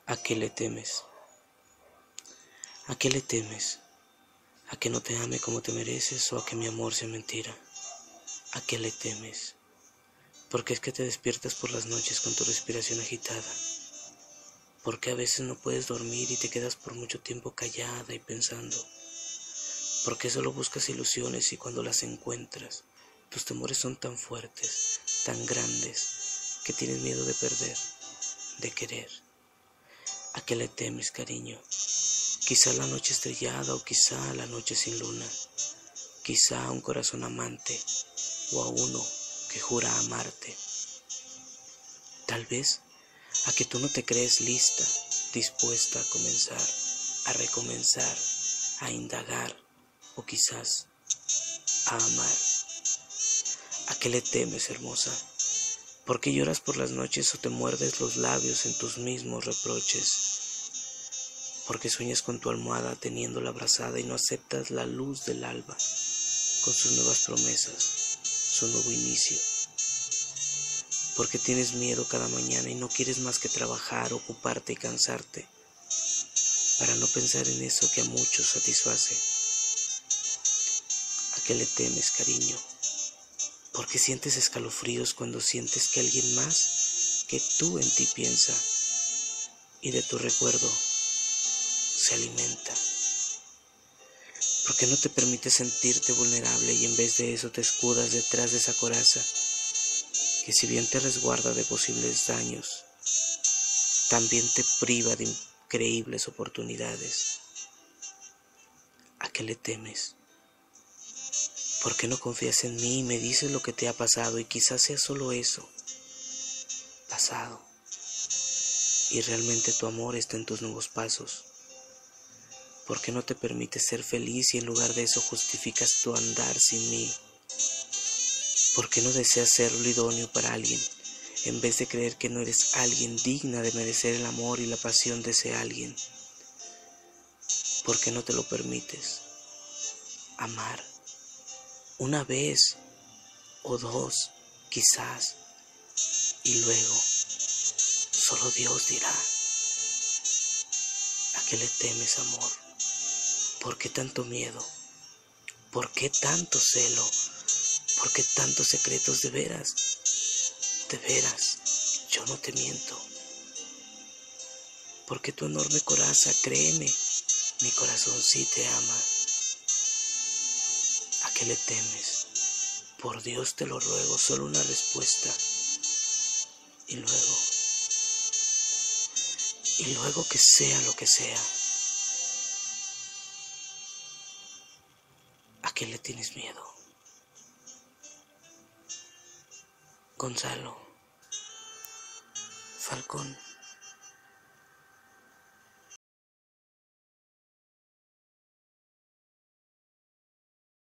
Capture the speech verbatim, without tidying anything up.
¿A qué le temes? ¿A qué le temes? ¿A que no te ame como te mereces o a que mi amor sea mentira? ¿A qué le temes? ¿Por qué es que te despiertas por las noches con tu respiración agitada? ¿Por qué a veces no puedes dormir y te quedas por mucho tiempo callada y pensando? ¿Por qué solo buscas ilusiones y cuando las encuentras, tus temores son tan fuertes, tan grandes, que tienes miedo de perder, de querer? ¿A qué le temes, cariño? Quizá la noche estrellada o quizá la noche sin luna, quizá a un corazón amante o a uno que jura amarte. Tal vez a que tú no te crees lista, dispuesta a comenzar, a recomenzar, a indagar o quizás a amar. ¿A qué le temes, hermosa? ¿Por qué lloras por las noches o te muerdes los labios en tus mismos reproches? ¿Por qué sueñas con tu almohada teniéndola abrazada y no aceptas la luz del alba con sus nuevas promesas, su nuevo inicio? ¿Por qué tienes miedo cada mañana y no quieres más que trabajar, ocuparte y cansarte para no pensar en eso que a muchos satisface? ¿A qué le temes, cariño? ¿Por qué sientes escalofríos cuando sientes que alguien más que tú en ti piensa y de tu recuerdo se alimenta? ¿Por qué no te permites sentirte vulnerable y en vez de eso te escudas detrás de esa coraza que si bien te resguarda de posibles daños, también te priva de increíbles oportunidades? ¿A qué le temes? ¿Por qué no confías en mí y me dices lo que te ha pasado y quizás sea solo eso, pasado, y realmente tu amor está en tus nuevos pasos? ¿Por qué no te permites ser feliz y en lugar de eso justificas tu andar sin mí? ¿Por qué no deseas ser lo idóneo para alguien en vez de creer que no eres alguien digna de merecer el amor y la pasión de ese alguien? ¿Por qué no te lo permites? Amar una vez o dos, quizás, y luego solo Dios dirá. ¿A qué le temes, amor? ¿Por qué tanto miedo? ¿Por qué tanto celo? ¿Por qué tantos secretos? De veras, de veras, yo no te miento. Porque tu enorme coraza, créeme, mi corazón sí te ama. ¿A qué le temes? Por Dios te lo ruego, solo una respuesta. Y luego, y luego que sea lo que sea. ¿A qué le tienes miedo? Gonzalo Falcón.